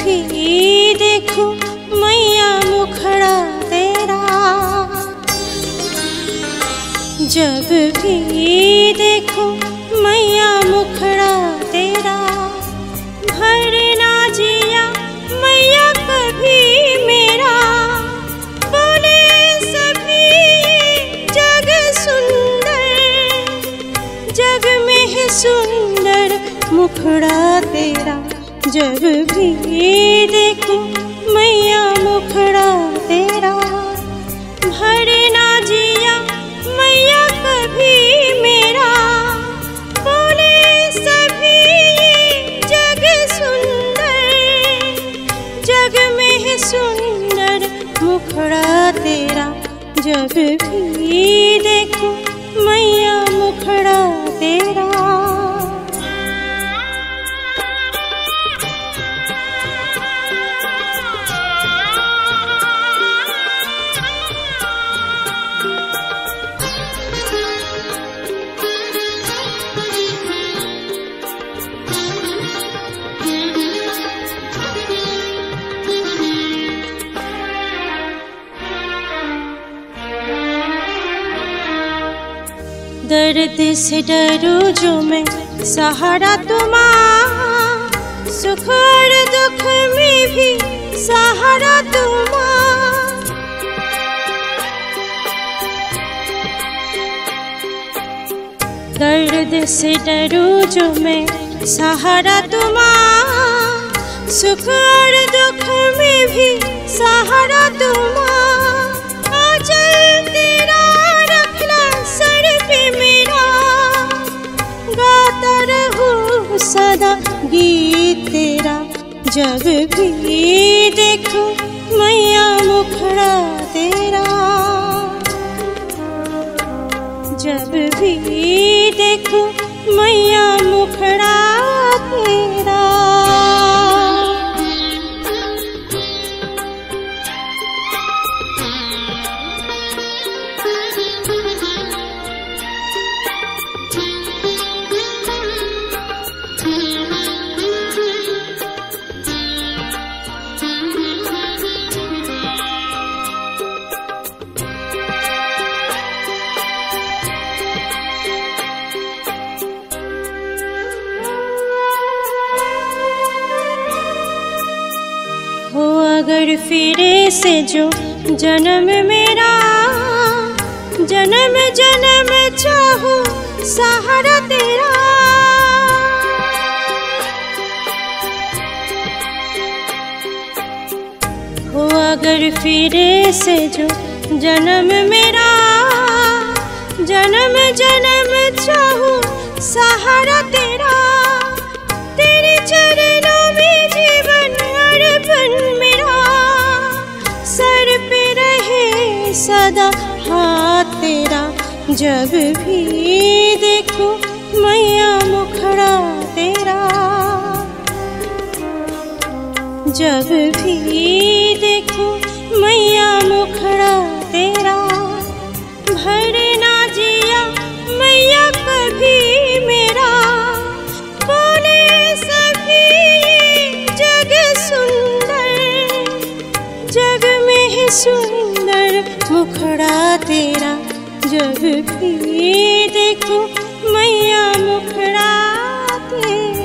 भी देखो मैया मुखड़ा तेरा, जब भी देखो मैया मुखड़ा तेरा, भर ना जिया मैया कभी मेरा, बोले सभी जग सुंदर, जग में है सुंदर मुखड़ा तेरा, जब भी देखो मैया मुखड़ा तेरा, भर ना जिया मैया कभी मेरा, बोले सभी जग सुंदर, जग में है सुंदर मुखड़ा तेरा, जब भी देखो मैया मुखड़ा तेरा। दर्द से डरूं जो मैं सहारा तुम्हारा, सुख और दुख में भी सहारा तुम्हारा, दर्द से डरूं जो मैं सहारा तुम्हारा, सुख और दुख में भी सहारा तुम्हारा, आंचल तेरा रखना सर पे मेरा, गाता रहूं सदा गीत तेरा, जब भी देखो मैया मुखड़ा तेरा, जब भी देखो मैया मुखड़ा तेरा। हो अगर फिरे से जो जन्म मेरा, जन्म जन्म चाहो सहारा तेरा, हो अगर फिरे से जो जन्म मेरा, जन्म जन्म चाहो सहारा तेरा, तेरे चरणों में जीवन अर्पण मेरा, सर पे रहे सदा हाथ तेरा, जब भी देखो मैया मुखड़ा तेरा, जब भी देखो मैया मुखड़ा तेरा, भर ना जिया मैया कभी मेरा, बोले सभी जग सुंदर, जग में है सुंदर मुखड़ा तेरा, जब भी देखो मैया मुखड़ा तेरा।